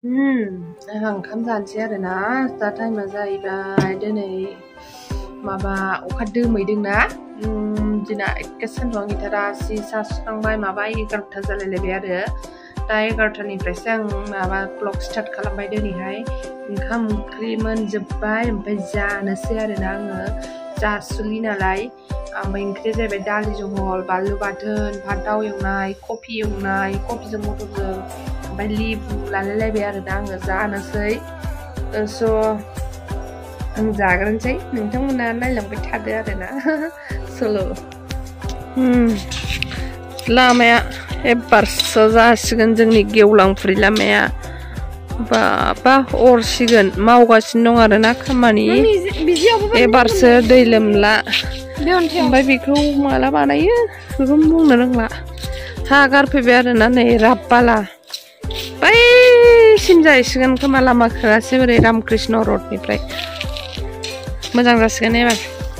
ओंखाम जानोसै आरोना दा टाइमा जाहैबाय दिनै माबा अखा दोमैदोंना दिना एखे सान्दुंआ गैथारा सि सा सुखांबाय माबा 11ता जालायलायबाय आरो दा 11तानिफ्रायसो आं माबा ब्लग स्टार्ट खालामबाय दिनैहाय ओंखाम ओंख्रि मोनजोब्बाय ओमफ्राय जानोसै आरोना आङो जासुलि नालाय ओमफ्राय ओंख्रिया जाहैबाय दालि जहल बानलु बाथोन फान्थाव एवनाय कफिजों मटरजों ओमफ्राय लेबु लालायलायबाय आरोना आङो जानोसै स' आं जाग्रोनोसै नोंथांमोना नायलांबाय थादो आरोना सल' लामाया एबारसो जासिगोन जोंनि गेवलांफुरि लामाया बाबा अरसिगोन मावगासिनो दं आरोना खामानि एबारसो दै लोमला ओमफ्राय बेखौ माला बानायो बेखौ बुंनो रोंला हा गारफैबाय आरोना नै राबबाला बैसिम जाहैसिगोन खोमा लामा खोगासै ओरै रामकृष्ण रडनिफ्राय मोजां जासिगोन एबार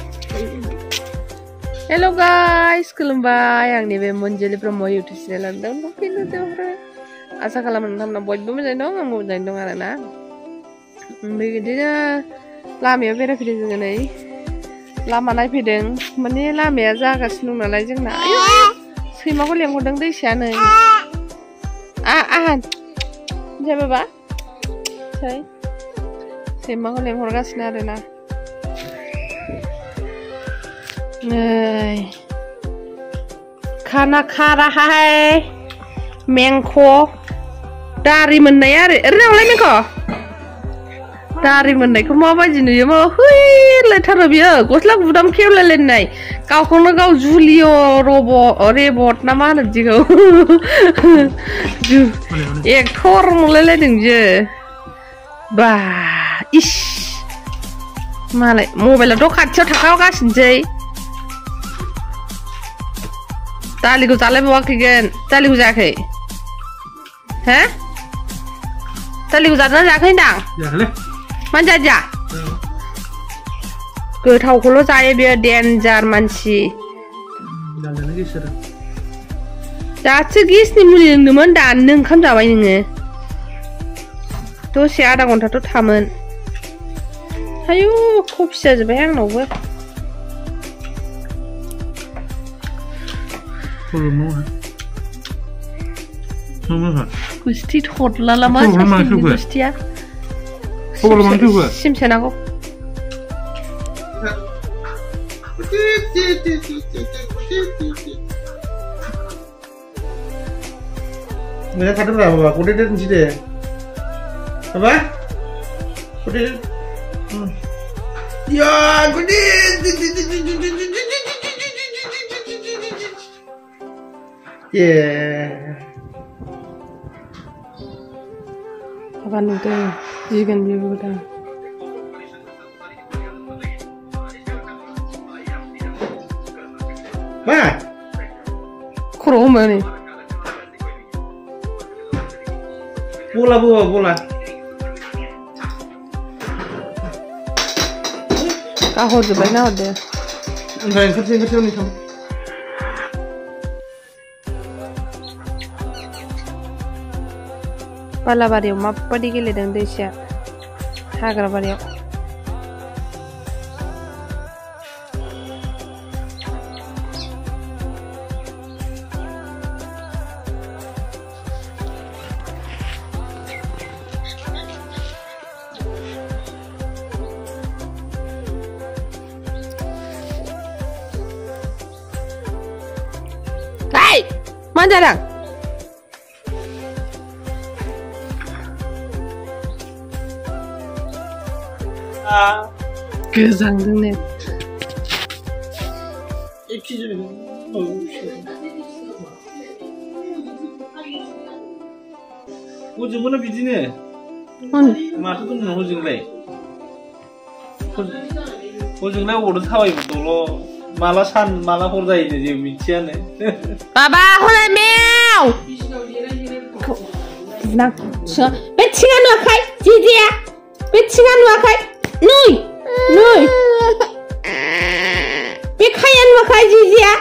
हेल' गाइस खुलुमबाय आंनि बे मनजुलि ब्रह्म इउटुब चेनेलाव दं आसा खालामो नोंथांमोना बयबो मोजाङै दं आंबो मोजाङै दं आरोना बिदिनो लामायाव बेरायफैदों जोङो नै लामा नायफैदों माने लामाया जागासिनो दं नालाय जोंना सैमाखौ लेंहरदों दैसाया नै जायबाबा सैमाखौ लेंहरगासिनो आरोना नै खाना खा रहा है मेंख' दारि मोननाय आरो ओरैनावलाय मेंख' दारि मोननायखौ माबायदि नुयो मा हैलायथारो बियो गस्ला गुदाम खेवलायलायनाय गावखौनो गाव जुलिय' रेबट ना मा होनो बिदिखौ एक्टर मोनलायलायदों बियो बा इस मालाय मबाइलाथ' खाथियाव थाखागासिनोसै दालिखौ जालायबावाखैगोन दालिखौ जायाखै हो दालिखौ जादोंना जायाखै होनदां मानो जादिया गोथावखौल' जायो बेयो डेन्जार मानसि दासो गेसनि मुलि लोंदोंमोन दानो ओंखाम जाबाय नोङो दसे आधा घन्टाथ' थामोन आयु कफि जाजोब्बाय आंनावबो गुस्थि थदला मा गुस्थिया सिम सोनांगौ Mày cắt ra bà cô đi đến gì đấy? Apa? Cô đi. Ya, cô đi. Yeah. Apa nuntu? Jigan biru dah. Ma. Kuro mana? Bola. Kau hoje bem na hora. Enggak, kecil nih kamu. Palabariau mapa di geledang desa. Hagrabariau. Hai, mana dah? Gezangdın ne? Hujungnya begini. Masa tuh mau hujungnya. Hujungnya udah tahu ya betul. Malah hurda ini dia mician ya. Baba, hurda meow. Nak, so, becingan wakai, Cici ya. Becingan wakai, nuy. Bekayan wakai Cici ya,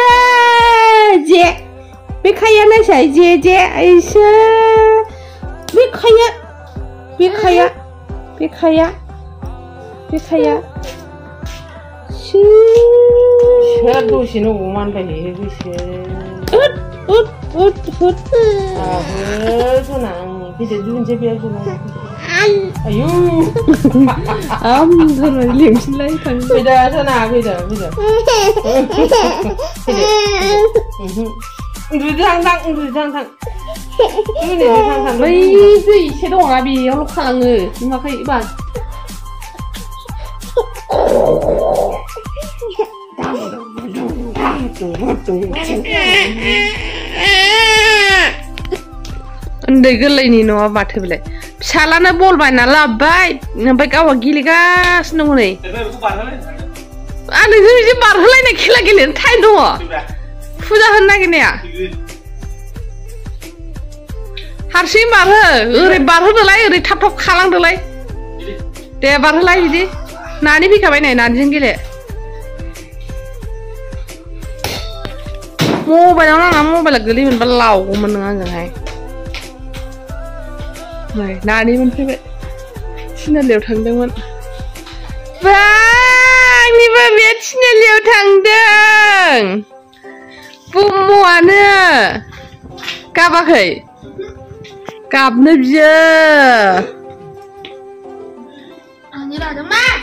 saja. Bekayan saya Cici, Aisyah. Bekaya. Siapa tuh sini uman bayi sih? Senang. Bisa junjek biar senang. Ayo. Senang liang silai kan. Beda senang, beda. Tang. Ini tang. Baydi, saya dong abi, yang lu kalang nimaha iban. Udah gelai nih no apa beli. Salahnya bol bayna labai, nampak awak giligas nunw nih. Ane jadi barhalai nih gila thai no. Fuda hendak gini ya. Harsing barhal delai, tap kalang delai. Deh barhalai jadi. Nani bika bayna nani jenggile. Mobile orang mobile geli men belau menengah janay. Nani men sih, Cina liu tangdeng men. Bang, ni babiat Cina liu tangdeng. Pumuannya, kapakai? Kapnya je. Ini lah teman.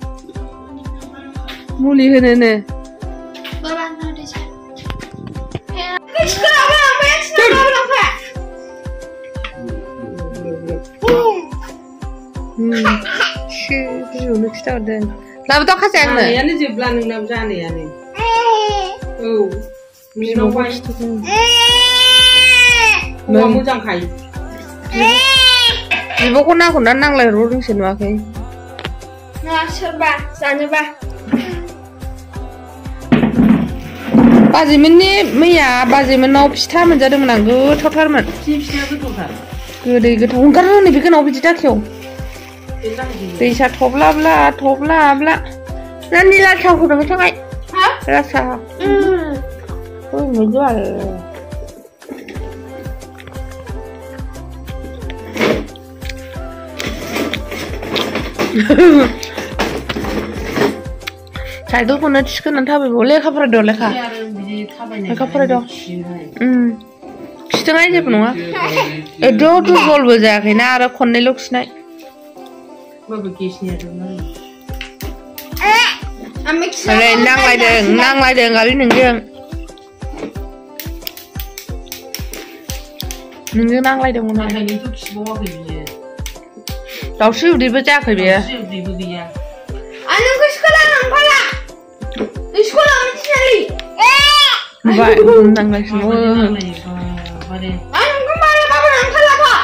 Muli hene. Babantu deh. Sekolah apa? Unik sekali deh. Lalu tak kasih yang mana? Ini jaywbla nunw janay ya nih. Oh, minum wine. Mwjang kai. Ibu ko na nang laro ring sinwa kay. Serba, sana ba? Bajimin ni मैया bajimin नाव फिथा मोनजादोंमोन आं गोथावथारमोन गोदै गोथाव ओंखारनो नै बेखौ नाव बिदि दाखेव दैसा थब्ला नानि लासा होदों थांगाय लासा मोजां Sajid ko na chicken na tabay bhul lekha pare do lekha pare do Bisht ngay je pnwa do bol baja kai na ara khonne loks nai Baba kisnya do na Are nang lai deng gali ning jeng nang lai deng na ini tuh semua begini Tao siu di baja kai be Anu ke sekolah nangkala. Di sekolah macam ni. Baik, nang lai semua. Anu kembali kamu nangkala apa?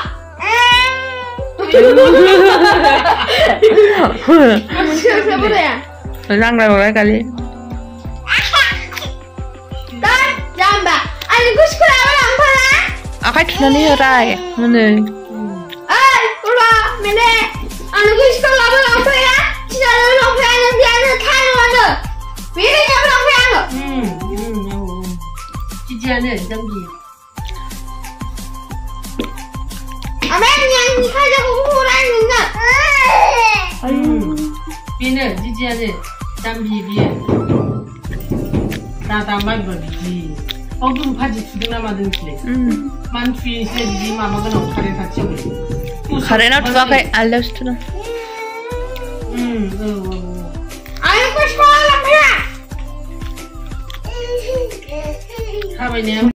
Siapa dia? Nang lai kali. Dan jamba. Anu ke sekolah apa nangkala? Akai kena ni rai, mana? Ulah, mana? Anu ke sekolah apa nangkala? Cina orang kaya biasa kan mana? Biasa orang kaya. Cijiannya jambi. Abang yang ni kerja kukuran ni. Bina cijiannya jambi biar. Tambah berbi. Oh tu pasti sudah nama dengki. Manfi sih mama kan orang kaya tak cakap. Kaya nak tu pakai alas tu na. Ayo ke sekolah lah. Apa ini?